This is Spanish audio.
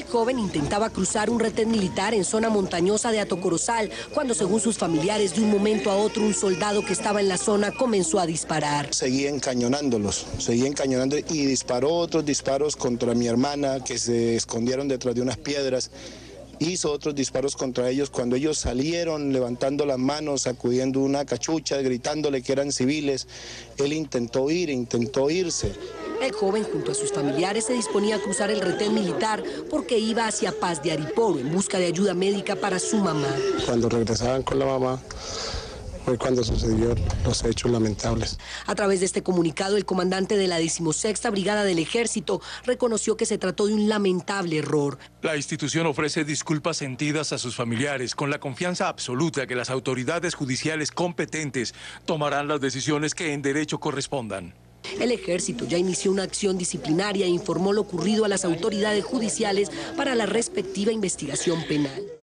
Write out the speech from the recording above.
joven intentaba cruzar un retén militar en zona montañosa de Atocorozal, cuando según sus familiares, de un momento a otro un soldado que estaba en la zona comenzó a disparar. Seguía encañonando y disparó otros disparos contra mi hermana, que se escondieron detrás de unas piedras. Hizo otros disparos contra ellos cuando ellos salieron levantando las manos, sacudiendo una cachucha, gritándole que eran civiles. Él intentó irse. El joven junto a sus familiares se disponía a cruzar el retén militar porque iba hacia Paz de Ariporo en busca de ayuda médica para su mamá. Cuando regresaban con la mamá fue cuando sucedieron los hechos lamentables. A través de este comunicado, el comandante de la 16ª Brigada del Ejército reconoció que se trató de un lamentable error. La institución ofrece disculpas sentidas a sus familiares con la confianza absoluta que las autoridades judiciales competentes tomarán las decisiones que en derecho correspondan. El Ejército ya inició una acción disciplinaria e informó lo ocurrido a las autoridades judiciales para la respectiva investigación penal.